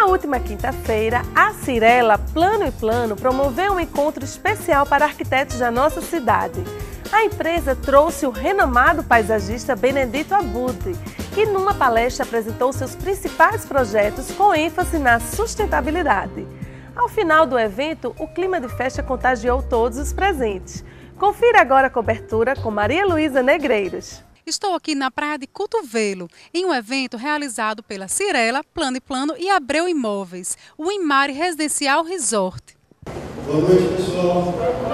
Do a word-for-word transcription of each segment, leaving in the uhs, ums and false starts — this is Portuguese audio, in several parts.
última quinta-feira, a Cirela Plano e Plano promoveu um encontro especial para arquitetos da nossa cidade. A empresa trouxe o renomado paisagista Benedito Abud, que numa palestra apresentou seus principais projetos com ênfase na sustentabilidade. Ao final do evento, o clima de festa contagiou todos os presentes. Confira agora a cobertura com Maria Luísa Negreiros. Estou aqui na Praia de Cotovelo, em um evento realizado pela Cirela Plano e Plano e Abreu Imóveis, o Imari Residencial Resort. Boa noite, pessoal.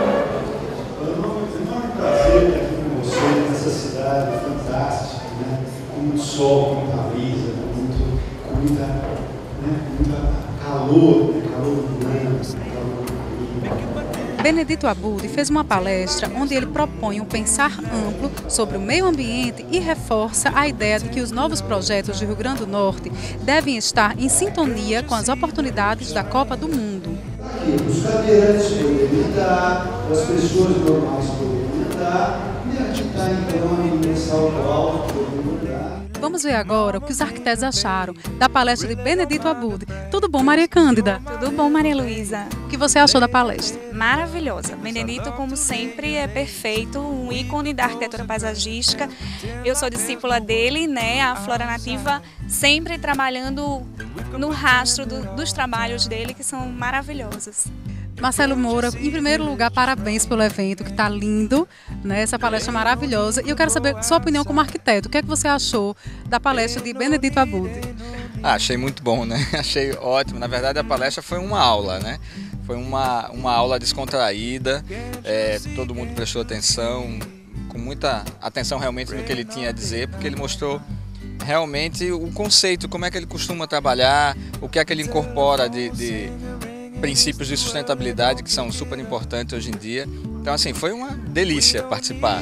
É um enorme prazer estar aqui com vocês nessa cidade fantástica, né? Com muito sol, com muita brisa, com, muito, com, muita, né? com muita calor, né? calor humano, calor humano. Benedito Abud fez uma palestra onde ele propõe um pensar amplo sobre o meio ambiente e reforça a ideia de que os novos projetos de Rio Grande do Norte devem estar em sintonia com as oportunidades da Copa do Mundo. Os cadeirantes poderiam andar, as pessoas normais poderiam andar, e aqui está então a menina salto alto que poderiam andar. Vamos ver agora o que os arquitetos acharam da palestra de Benedito Abud. Tudo bom, Maria Cândida? Tudo bom, Maria Luísa? O que você achou da palestra? Maravilhosa. Benedito, como sempre, é perfeito, um ícone da arquitetura paisagística. Eu sou discípula dele, né? A Flora Nativa, sempre trabalhando no rastro do, dos trabalhos dele, que são maravilhosos. Marcelo Moura, em primeiro lugar, parabéns pelo evento, que está lindo, né? Essa palestra é maravilhosa. E eu quero saber sua opinião como arquiteto. O que é que você achou da palestra de Benedito Abud? Ah, achei muito bom, né? Achei ótimo. Na verdade, a palestra foi uma aula, né? Foi uma, uma aula descontraída, é, todo mundo prestou atenção, com muita atenção realmente no que ele tinha a dizer, porque ele mostrou realmente o conceito, como é que ele costuma trabalhar, o que é que ele incorpora de... de princípios de sustentabilidade que são super importantes hoje em dia. Então, assim, foi uma delícia participar.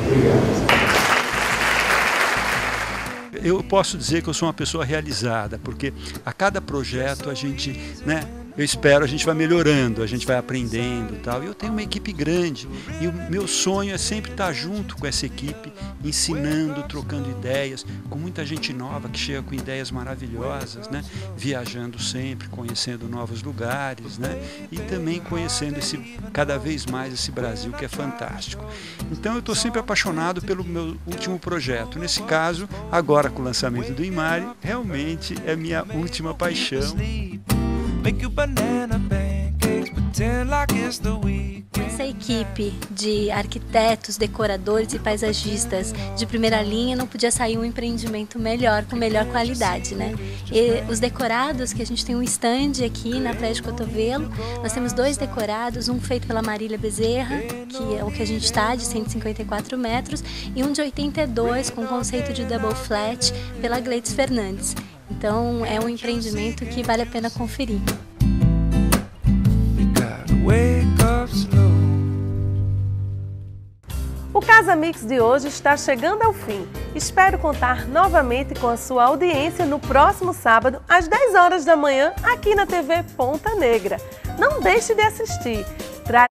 Eu posso dizer que eu sou uma pessoa realizada, porque a cada projeto a gente, né, eu espero, a gente vai melhorando, a gente vai aprendendo e tal. E eu tenho uma equipe grande e o meu sonho é sempre estar junto com essa equipe, ensinando, trocando ideias, com muita gente nova que chega com ideias maravilhosas, né? Viajando sempre, conhecendo novos lugares, né? E também conhecendo esse, cada vez mais esse Brasil que é fantástico. Então eu estou sempre apaixonado pelo meu último projeto. Nesse caso, agora com o lançamento do Imari, realmente é minha última paixão. Essa equipe de arquitetos, decoradores e paisagistas de primeira linha não podia sair um empreendimento melhor, com melhor qualidade, né? E os decorados, que a gente tem um stand aqui na Praia de Cotovelo, nós temos dois decorados, um feito pela Marília Bezerra, que é o que a gente está, de cento e cinquenta e quatro metros, e um de oitenta e dois, com conceito de double flat, pela Gleides Fernandes. Então é um empreendimento que vale a pena conferir. O Casa Mix de hoje está chegando ao fim. Espero contar novamente com a sua audiência no próximo sábado, às dez horas da manhã, aqui na T V Ponta Negra. Não deixe de assistir.